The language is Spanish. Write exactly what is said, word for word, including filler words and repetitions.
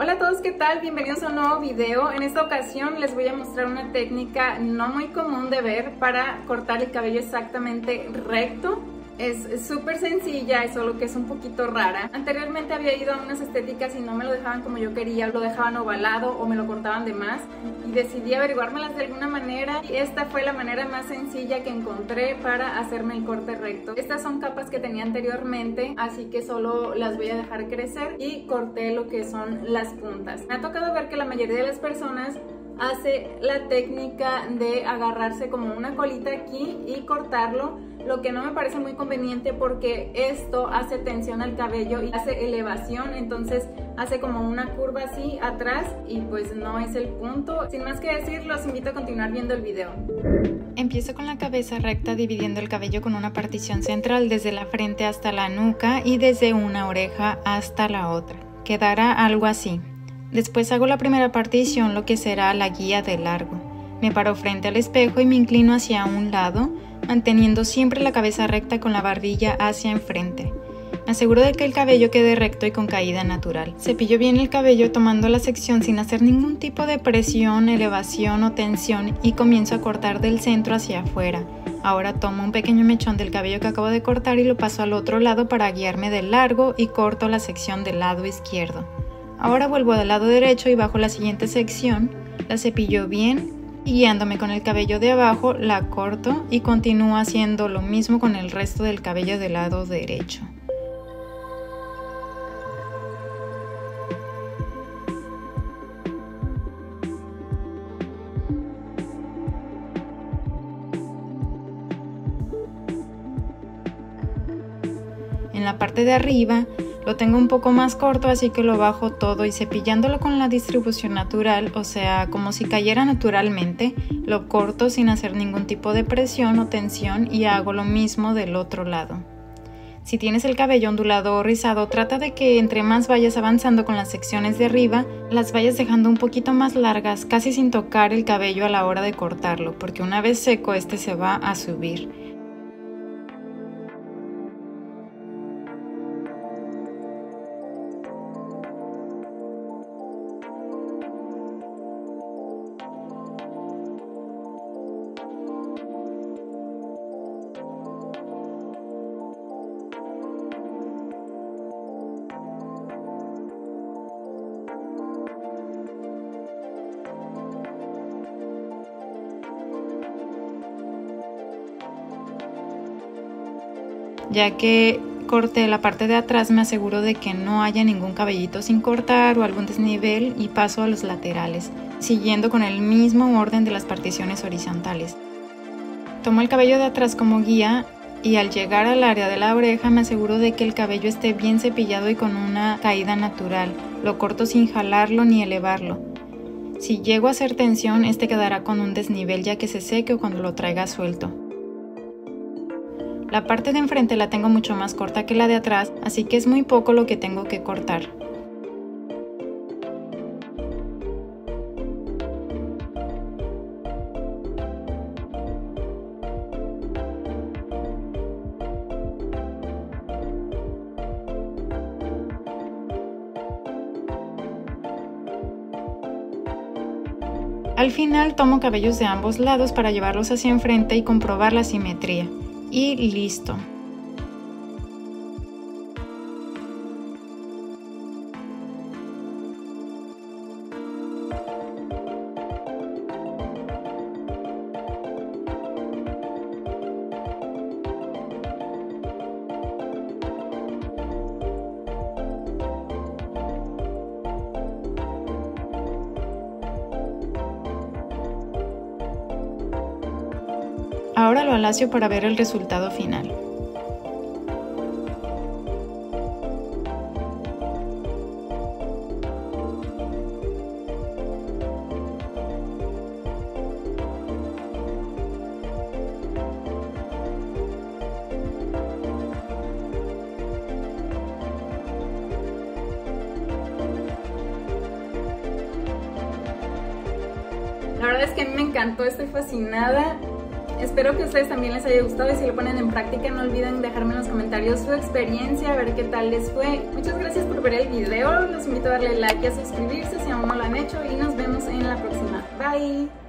Hola a todos, ¿qué tal? Bienvenidos a un nuevo video. En esta ocasión les voy a mostrar una técnica no muy común de ver para cortar el cabello exactamente recto. Es súper sencilla, es solo que es un poquito rara. Anteriormente había ido a unas estéticas y no me lo dejaban como yo quería, lo dejaban ovalado o me lo cortaban de más y decidí averiguármelas de alguna manera y esta fue la manera más sencilla que encontré para hacerme el corte recto. Estas son capas que tenía anteriormente, así que solo las voy a dejar crecer y corté lo que son las puntas. Me ha tocado ver que la mayoría de las personas hace la técnica de agarrarse como una colita aquí y cortarlo, lo que no me parece muy conveniente porque esto hace tensión al cabello y hace elevación, entonces hace como una curva así atrás y pues no es el punto. Sin más que decir, los invito a continuar viendo el video. Empiezo con la cabeza recta dividiendo el cabello con una partición central desde la frente hasta la nuca y desde una oreja hasta la otra. Quedará algo así. Después hago la primera partición, lo que será la guía de largo. Me paro frente al espejo y me inclino hacia un lado, manteniendo siempre la cabeza recta con la barbilla hacia enfrente. Me aseguro de que el cabello quede recto y con caída natural. Cepillo bien el cabello tomando la sección sin hacer ningún tipo de presión, elevación o tensión y comienzo a cortar del centro hacia afuera. Ahora tomo un pequeño mechón del cabello que acabo de cortar y lo paso al otro lado para guiarme del largo y corto la sección del lado izquierdo. Ahora vuelvo del lado derecho y bajo la siguiente sección, la cepillo bien y guiándome con el cabello de abajo la corto y continúo haciendo lo mismo con el resto del cabello del lado derecho. En la parte de arriba lo tengo un poco más corto, así que lo bajo todo y cepillándolo con la distribución natural, o sea, como si cayera naturalmente, lo corto sin hacer ningún tipo de presión o tensión y hago lo mismo del otro lado. Si tienes el cabello ondulado o rizado, trata de que entre más vayas avanzando con las secciones de arriba, las vayas dejando un poquito más largas, casi sin tocar el cabello a la hora de cortarlo, porque una vez seco este se va a subir. Ya que corté la parte de atrás, me aseguro de que no haya ningún cabellito sin cortar o algún desnivel y paso a los laterales, siguiendo con el mismo orden de las particiones horizontales. Tomo el cabello de atrás como guía y al llegar al área de la oreja me aseguro de que el cabello esté bien cepillado y con una caída natural. Lo corto sin jalarlo ni elevarlo. Si llego a hacer tensión, este quedará con un desnivel ya que se seque o cuando lo traiga suelto. La parte de enfrente la tengo mucho más corta que la de atrás, así que es muy poco lo que tengo que cortar. Al final tomo cabellos de ambos lados para llevarlos hacia enfrente y comprobar la simetría. Y listo. Ahora lo alacio para ver el resultado final. La verdad es que a mí me encantó, estoy fascinada. Espero que a ustedes también les haya gustado y si lo ponen en práctica no olviden dejarme en los comentarios su experiencia, a ver qué tal les fue. Muchas gracias por ver el video, los invito a darle like y a suscribirse si aún no lo han hecho y nos vemos en la próxima. Bye.